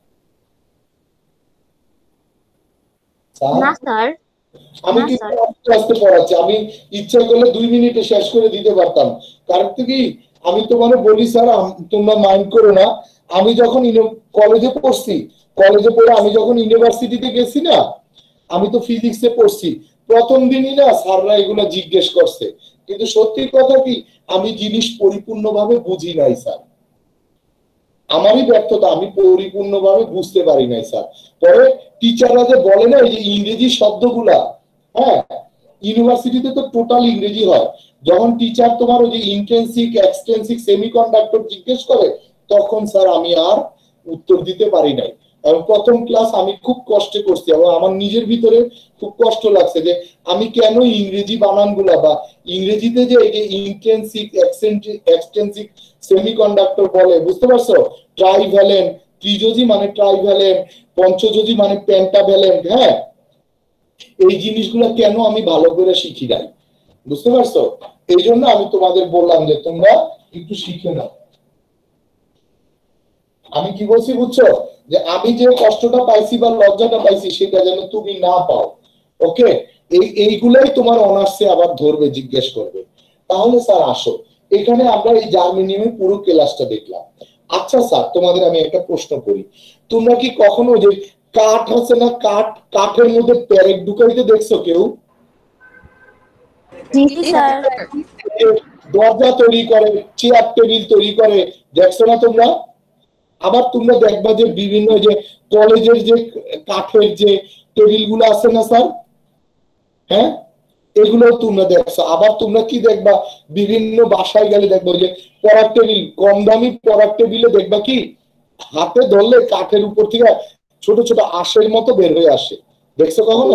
না স্যার। আমি না, কিন্তু স্যার। আস্তে আস্তে পড়াচ্ছি, আমি ইচ্ছা করলে দুই মিনিটে শেষ করে দিতে পারতাম। কারণ কি, আমি তোমার বলি স্যার, তোমরা মাইন্ড করো না, আমি যখন কলেজে পড়ছি, কলেজে পড়ে আমি যখন ইউনিভার্সিটিতে গেছি না, আমি তো ফিজিক্সে পড়ছি, প্রথম দিনই না স্যাররা এগুলো জিজ্ঞেস করছে, কিন্তু সত্যি কথা কি, আমি জিনিস পরিপূর্ণভাবে বুঝি নাই স্যার। আমারই ব্যর্থতা, আমি পরিপূর্ণভাবে বুঝতে পারি নাই স্যার। পরে টিচাররা যে বলে না এই যে ইংরেজি শব্দগুলা, হ্যাঁ, ইউনিভার্সিটিতে তো টোটাল ইংরেজি হয়। যখন টিচার তোমার ওই যে ইন্টেনসিক এক্সটেনসিক সেমিকন্ডাক্টর জিজ্ঞেস করে, তখন স্যার আমি আর উত্তর দিতে পারি নাই। এবং প্রথম ক্লাস আমি খুব কষ্টে করছি, এবং আমার নিজের ভিতরে খুব কষ্ট লাগছে যে আমি কেন ইংরেজি বানানগুলা বা ইংরেজিতে যে এই যে ইন্টেনসিক এক্সটেনসিক সেমিকন্ডাক্টর বলে, বুঝতে পারছো? ট্রাইভ্যালেন্ট, ত্রিযোজী মানে ট্রাইভ্যালেন্ট, পঞ্চযোজী মানে পেন্টাভ্যালেন্ট, হ্যাঁ, এই জিনিসগুলো কেন আমি ভালো করে শিখি নাই, বুঝতে পারছো? এই জন্য আমি তোমাদের বললাম যে তোমরা একটু শিখে নাও। আমি কি বলছি বুঝছো? যে আমি যে কষ্টটা পাইছি বা লজ্জাটা পাইছি সেটা যেন তুমি না পাও। ওকে, এই এইগুলাই তোমার অনার্সে আবার ধরবে, জিজ্ঞেস করবে। তাহলে স্যার আসো, এখানে আমরা এই জার্মেনিয়ামের পুরো ক্লাসটা দেখলাম। আচ্ছা স্যার, তোমাদের আমি একটা প্রশ্ন করি, তোমরা কি কখনো যে কাঠ আছে না, কাঠ, কাঠের মধ্যে প্যারেক ঢুকাইতে দেখছো কেউ? জি স্যার। দরজা তৈরি করে, চেয়ার টেবিল তৈরি করে, দেখছো না তোমরা? আবার তোমরা দেখবা যে বিভিন্ন যে কলেজের যে কাঠের যে টেবিল গুলো আছে না স্যার, হ্যাঁ, এগুলো তোমরা দেখছো। আবার তোমরা কি দেখবা, বিভিন্ন বাসায় গেলে দেখবো যে পড়ার টেবিল, কম দামি পড়ার টেবিলে দেখবা কি হাতে ধরলে কাঠের উপর থেকে ছোট ছোট আঁশের মতো বের হয়ে আসে, দেখছো কখনো?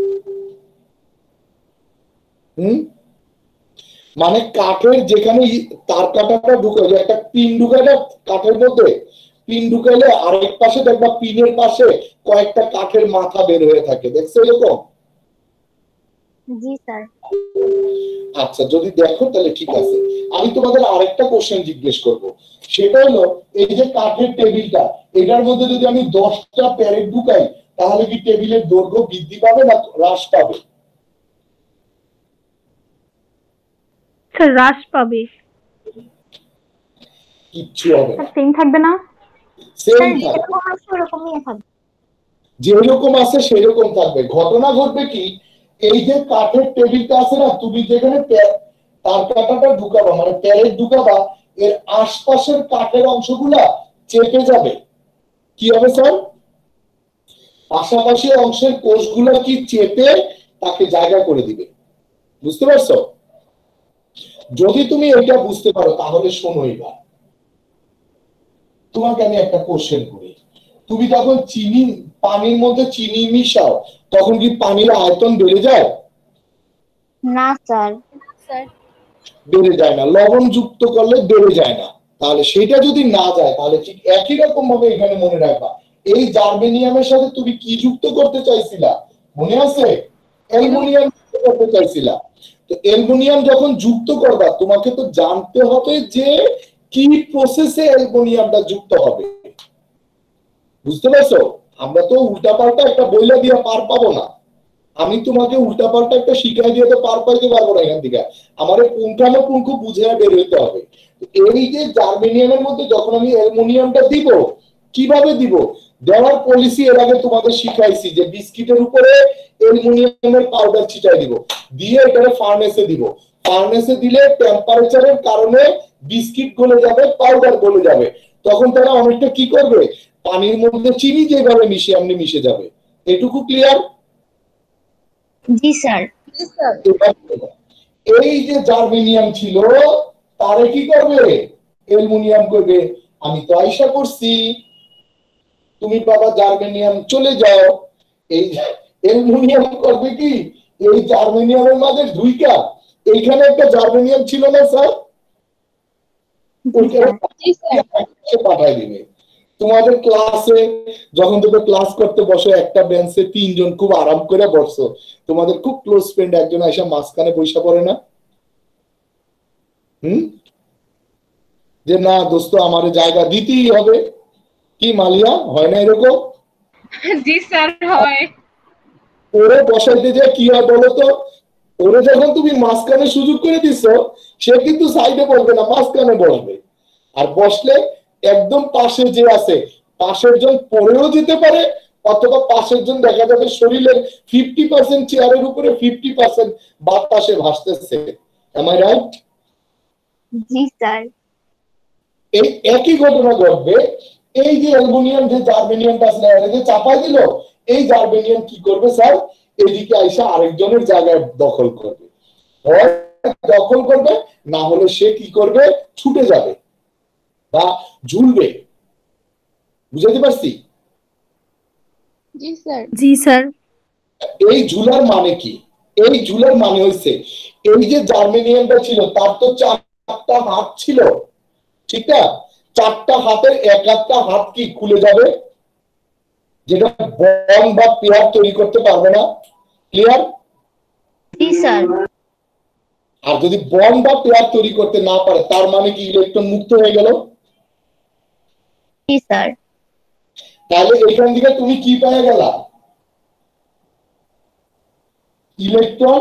হুম, মানে কাঠের যেখানে তার কাটাটা ঢুকে, একটা পিন ঢুকে না কাঠের মধ্যে, পিন ঢুকাইলে আরেক পাশে দেখবা পিনের পাশে কয়েকটা কাঠের মাথা বের হয়ে থাকে, দেখছো এরকম? জি স্যার। আচ্ছা যদি দেখো তাহলে ঠিক আছে। আমি তোমাদের আরেকটা কোশ্চেন জিজ্ঞেস করব, সেটা হলো এই যে কাঠের টেবিলটা, এটার মধ্যে যদি আমি দশটা প্যারেট ঢুকাই তাহলে কি টেবিলের দৈর্ঘ্য বৃদ্ধি পাবে না হ্রাস পাবে? স্যার হ্রাস পাবে। কিচ্ছু হবে না, সেম থাকবে না? সেম স্যার থাকবে, যেরকম আছে ওরকমই থাকবে। যেরকম আছে সেরকম থাকবে। ঘটনা ঘটবে কি, এই যে কাঠের টেবিলটা আছে না, তুমি যেখানে প্যা- তার কাঁটাটা ঢুকাবা মানে প্যারেট ঢুকাবা, এর আশপাশের কাঠের অংশগুলা চেপে যাবে। কি হবে স্যার? পাশাপাশি অংশের কোষগুলো কি চেপে তাকে জায়গা করে দিবে। বুঝতে পারছো? যদি তুমি এটা বুঝতে পারো তাহলে শোনো, এবার তোমাকে আমি একটা কোশ্চেন করি। তুমি যখন চিনি পানির মধ্যে চিনি মিশাও তখন কি পানির আয়তন বেড়ে যায়? না স্যার। বেড়ে যায় না। লবণ যুক্ত করলে বেড়ে যায় না। তাহলে সেটা যদি না যায় তাহলে ঠিক একই রকম ভাবে এখানে মনে রাখবা, এই জার্মেনিয়ামের সাথে তুমি কি যুক্ত করতে চাইছিলা? মনে আছে? অ্যালুমিনিয়াম যুক্ত করতে চাইছিলা। তো অ্যালুমিনিয়াম যখন যুক্ত করবা তোমাকে তো জানতে হবে যে কি প্রসেসে অ্যালুমিনিয়ামটা যুক্ত হবে। বুঝতে পারছো? আমরা তো উল্টাপাল্টা একটা বইলা দিয়ে পার পাবো না। আমি তোমাকে উল্টাপাল্টা একটা শিখাই দিয়ে তো পার পাইতে পারবো না এখান থেকে। আমার পুঙ্খানুপুঙ্খ বুঝে বের হইতে হবে। এই যে জার্মেনিয়ামের মধ্যে যখন আমি অ্যালুমিনিয়ামটা দিব, কিভাবে দিব? দেওয়ার পলিসি এর আগে তোমাদের শিখাইছি যে বিস্কিটের উপরে অ্যালুমিনিয়ামের পাউডার ছিটাই দিব, দিয়ে এটারে ফার্নেসে দিব। ফার্নেসে দিলে টেম্পারেচারের কারণে বিস্কিট গলে যাবে, পাউডার গলে যাবে। তখন তারা অনেকটা কি করবে, পানির মধ্যে চিনি যেভাবে মিশে এমনি মিশে যাবে। এটুকু ক্লিয়ার? জি স্যার। এই যে জার্মেনিয়াম ছিল তারে কি করবে? অ্যালুমিনিয়াম করবে। আমি তো আশা করছি তুমি বাবা জার্মেনিয়াম চলে যাও, এই অ্যালুমিনিয়াম করবে কি এই জার্মেনিয়ামের মাঝে ঢুইকা, এইখানে একটা জার্মেনিয়াম ছিল না স্যার, পাঠাই দিবে। তোমাদের ক্লাসে যখন তুমি ক্লাস করতে বসো একটা বেঞ্চে তিনজন খুব আরাম করে বসছো, তোমাদের খুব ক্লোজ ফ্রেন্ড একজন এসে মাঝখানে বসে পড়ে না? হুম, যে না দোস্ত আমার জায়গা দিতেই হবে। কি মালিয়া, হয় না এরকম? জি স্যার হয়। ওরে বসাইতে যে কি হয় বলো তো, ওরে যখন তুমি মাঝখানে সুযোগ করে দিছো সে কিন্তু সাইডে বসবে না, মাঝখানে বসবে। আর বসলে একদম পাশে যে আছে পাশের জন পড়েও যেতে পারে, অথবা পাশের জন দেখা যাবে শরীরের ফিফটি পার্সেন্ট চেয়ারের উপরে ফিফটি পার্সেন্ট বাতাসে ভাসতেছে। Am I right? জি স্যার। এই একই ঘটনা ঘটবে। এই যে অ্যালুমিনিয়াম যে জার্মেনিয়ামটা আছে না, যে চাপাই দিল, এই জার্মেনিয়াম কি করবে স্যার, এদিকে আইসা আরেকজনের জায়গায় দখল করবে। হয় দখল করবে, না হলে সে কি করবে, ছুটে যাবে বা ঝুলবে। বুঝাতে পারছি? জি স্যার। জি স্যার। এই ঝুলার মানে কি? এই ঝুলার মানে হচ্ছে এই যে জার্মেনিয়ামটা ছিল তার তো চারটা হাত ছিল, ঠিক না? চারটা হাতের এক একটা হাত কি খুলে যাবে, যেটা বন্ড বা পেয়ার তৈরি করতে পারবে না। ক্লিয়ার? জি স্যার। আর যদি বন্ড বা পেয়ার তৈরি করতে না পারে তার মানে কি ইলেকট্রন মুক্ত হয়ে গেল? জি স্যার। তাহলে এখান থেকে তুমি কি পেয়ে গেলা? ইলেকট্রন।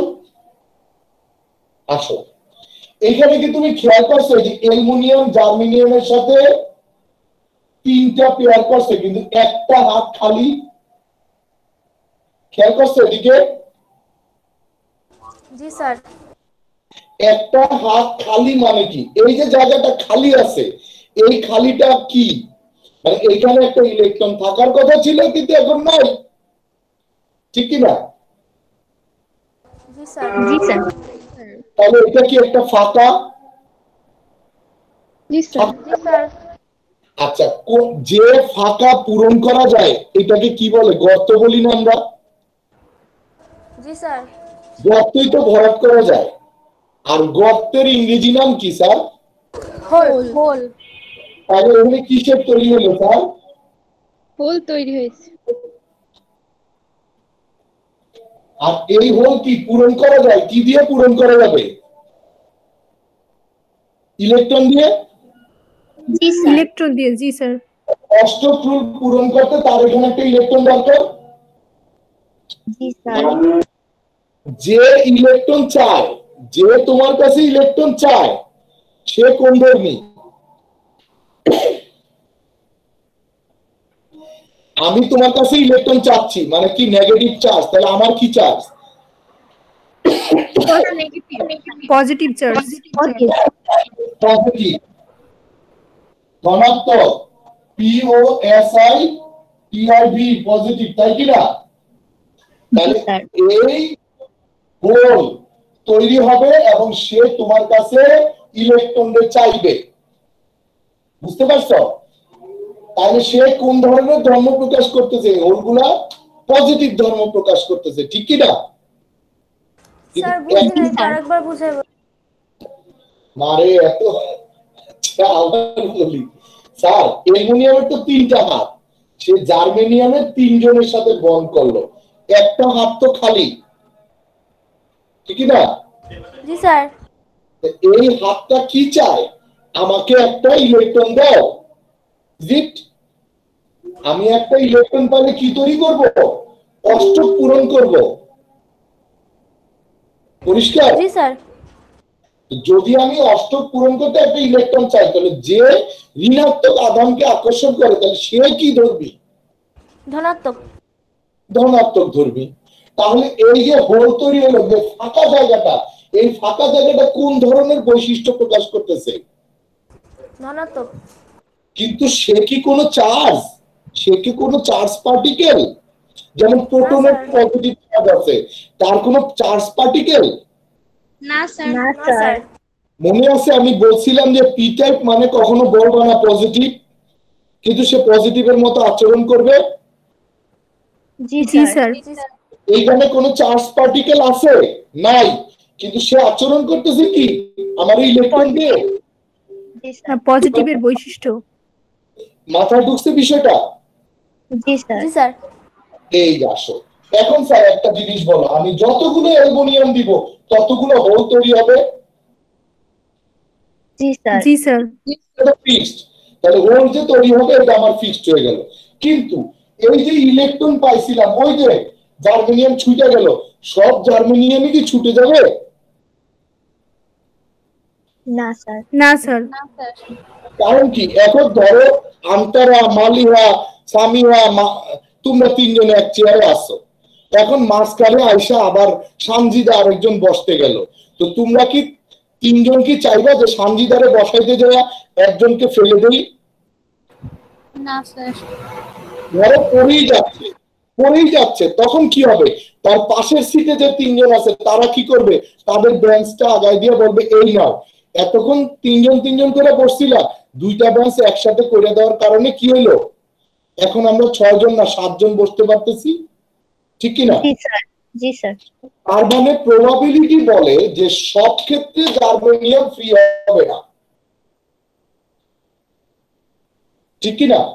আসো এখানে কি তুমি খেয়াল করছো যে অ্যালুমিনিয়াম জার্মেনিয়ামের সাথে তিনটা পেয়ার করছে কিন্তু একটা হাত খালি? খেয়াল করছো এদিকে? জি স্যার। একটা হাত খালি মানে কি, এই যে জায়গাটা খালি আছে এই খালিটা কি, মানে এইখানে একটা ইলেকট্রন থাকার কথা ছিল কিন্তু এখন নাই, ঠিক কি না? জি স্যার। জি স্যার। তাহলে এটা কি একটা ফাঁকা? জি স্যার। জি স্যার। আচ্ছা, যে ফাঁকা পূরণ করা যায় এটাকে কি বলে, গর্ত বলি না আমরা? জি স্যার। গর্তই তো ভরাট করা যায়। আর গর্তের ইংরেজি নাম কি স্যার? হোল। হোল। তাহলে এখানে কিসের তৈরি হলো স্যার? হোল তৈরি হয়েছে। আর এই হোল কি পূরণ করা যায়, কি দিয়ে পূরণ করা যাবে? ইলেকট্রন দিয়ে। জি স্যার। ইলেকট্রন দিয়ে, জি স্যার। অষ্টক রুল পূরণ করতে তার এখানে একটা ইলেকট্রন দরকার। জি স্যার। যে ইলেকট্রন চায়, যে তোমার কাছে ইলেকট্রন চায়, সে কোন ধর্মী? আমি তোমার কাছে ইলেকট্রন চাচ্ছি, মানে কি নেগেটিভ চার্জ, তাহলে আমার কি চার্জ? Positive charge. পজিটিভ, ধনাত্মক, P O S I T I V, positive, তাই কি না? তাহলে এই হোল তৈরি হবে এবং সে তোমার কাছে ইলেকট্রন চাইবে, বুঝতে পারছো? তাহলে সে কোন ধরনের ধর্ম প্রকাশ করতেছে? হোলগুলা পজিটিভ ধর্ম প্রকাশ করতেছে, ঠিক কি না? স্যার বুঝি নাই, আরেকবার বুঝাই বলুন। মারে এত আবার বলি স্যার, অ্যালুমিনিয়ামের তো তিনটা হাত, সে জার্মেনিয়ামের তিনজনের সাথে বন্ড করলো, একটা হাত তো খালি, ঠিক না? জি স্যার। এই হাতটা কি চায়? আমাকে একটা ইলেকট্রন দাও। জিট, আমি একটা ইলেকট্রন পালে কি তৈরি করব? অষ্টক পূরণ করব। পরিষ্কার? জি স্যার। যদি আমি অষ্টক পূরণ করতে একটা ইলেকট্রন চাই, তাহলে যে ঋণাত্মক আধানকে আকর্ষণ করে, তাহলে সে কি ধরবি? ধনাত্মক। ধনাত্মক ধরবি। তাহলে এই যে হোল তৈরি হলো, যে ফাঁকা জায়গাটা, এই ফাঁকা জায়গাটা কোন ধরনের বৈশিষ্ট্য প্রকাশ করতেছে? ধনাত্মক। কিন্তু সে কি কোনো চার্জ? সে কি কোনো চার্জ পার্টিকেল? যেমন প্রোটনের পজিটিভ চার্জ আছে, তার কোনো চার্জ পার্টিকেল না স্যার। না স্যার। মনে আছে আমি বলছিলাম যে পি টাইপ মানে কখনো বলবো না পজিটিভ, কিন্তু সে পজিটিভের মতো আচরণ করবে। জি জি স্যার। স্যার। এইখানে কোনো চার্জ পার্টিকেল আছে নাই, কিন্তু সে আচরণ করতেছে কি আমার ইলেকট্রন দিয়ে। জি স্যার। পজিটিভের বৈশিষ্ট্য। মাথায় ঢুকছে বিষয়টা? জি স্যার। জি স্যার। এই আসো, এখন স্যার একটা জিনিস বলো, আমি যতগুলো অ্যালুমিনিয়াম দিব ততগুলো হোল তৈরি হবে? জি স্যার। জি স্যার। এটা ফিক্সড, তাহলে হোল যে তৈরি হবে এটা আমার ফিক্সড হয়ে গেল। কিন্তু এই যে ইলেকট্রন পাইছিলাম, ওই যে জার্মেনিয়াম ছুটে গেল, সব জার্মেনিয়ামই কি ছুটে যাবে? না স্যার। না স্যার। কারণ কি? এখন ধরো আন্তরা, মালিহা, সামিহা, তোমরা তিনজনে এক চেয়ারে আসো, এখন মাঝখানে আইসা আবার সানজিদা আরেকজন বসতে গেল, তো তোমরা কি তিনজন কি চাইবা যে সানজিদারে বসাইতে যাওয়া একজনকে ফেলে দেই? না স্যার। ধরো পড়েই যাচ্ছে, পড়েই যাচ্ছে, তখন কি হবে? তার পাশের সিটে যে তিনজন আছে তারা কি করবে? তাদের বেঞ্চটা আগায় দিয়ে বলবে এই নাও। এতক্ষণ তিনজন তিনজন করে বসছিলা, দুইটা বেঞ্চ একসাথে করে দেওয়ার কারণে কি হলো? এখন আমরা ছয় জন না সাতজন বসতে পারতেছি, ঠিক কি না? জি স্যার। জি স্যার। তার মানে প্রবাবিলিটি বলে যে সব ক্ষেত্রে জার্মেনিয়াম ফ্রি হবে না, ঠিক কি না?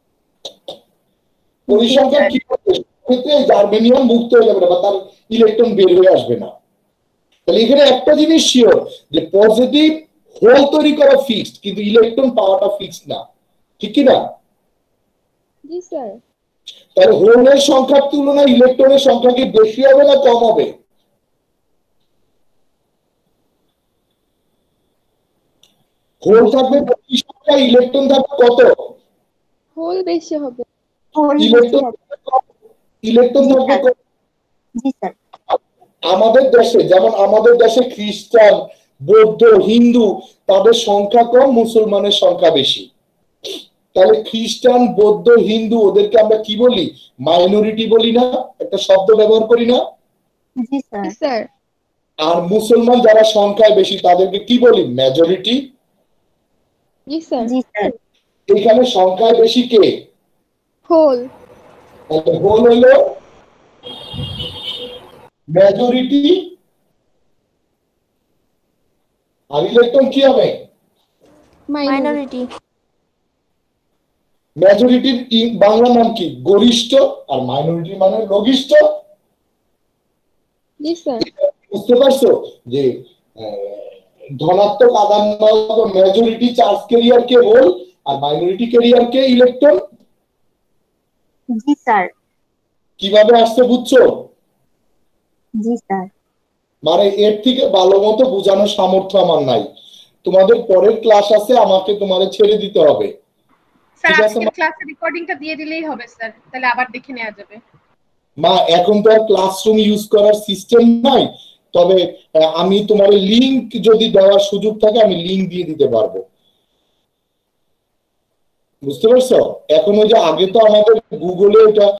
পরিসংখ্যান কি করতে ক্ষেত্রে জার্মেনিয়াম মুক্ত হয়ে যাবে না, বা তার ইলেকট্রন বের হয়ে আসবে না। তাহলে এখানে একটা জিনিস শিওর যে পজিটিভ হোল তৈরি করা ফিক্সড, কিন্তু ইলেকট্রন পাওয়াটা ফিক্সড না, ঠিক কি না? জি স্যার। তাহলে হোলের সংখ্যার তুলনায় ইলেকট্রনের সংখ্যা কি বেশি হবে না কম হবে? হোল থাকবে বেশি সংখ্যা, ইলেকট্রন থাকবে কত? হোল বেশি হবে। ইলেকট্রন ইলেকট্রন থাকবে কত? জি স্যার। আমাদের দেশে যেমন আমাদের দেশে খ্রিস্টান, বৌদ্ধ, হিন্দু তাদের সংখ্যা কম, মুসলমানের সংখ্যা বেশি। তাহলে খ্রিস্টান, বৌদ্ধ, হিন্দু ওদেরকে আমরা কি বলি? মাইনরিটি বলি না? একটা শব্দ ব্যবহার করি না? জি স্যার। স্যার। আর মুসলমান যারা সংখ্যায় বেশি তাদেরকে কি বলি? মেজরিটি। জি স্যার। জি স্যার। এখানে সংখ্যায় বেশি কে? হোল। তাহলে হোল হলো মেজরিটি, আর ইলেকট্রন কি হবে? মাইনরিটি। মেজরিটির বাংলা নাম কি? গরিষ্ঠ, আর মাইনরিটি মানে লঘিষ্ঠ। জি স্যার। বুঝতে পারছো যে ধনাত্মক আধান মেজরিটি চার্জ ক্যারিয়ার কে হোল আর মাইনরিটি ক্যারিয়ার কে ইলেকট্রন। জি স্যার। কিভাবে আসছে বুঝছো? জি স্যার। মানে এর থেকে ভালো মতো বোঝানোর সামর্থ্য আমার নাই। তোমাদের পরের ক্লাস আছে, আমাকে তোমাদের ছেড়ে দিতে হবে। স্যার আজকে ক্লাসের রেকর্ডিংটা দিয়ে দিলেই হবে স্যার, তাহলে আবার দেখে নেওয়া যাবে। মা এখন তো আর ক্লাসরুম ইউজ করার সিস্টেম নাই, তবে আমি তোমার লিংক যদি দেওয়ার সুযোগ থাকে আমি লিংক দিয়ে দিতে পারবো। বুঝতে পারছো? এখন ওই যে আগে তো আমাদের গুগলে এটা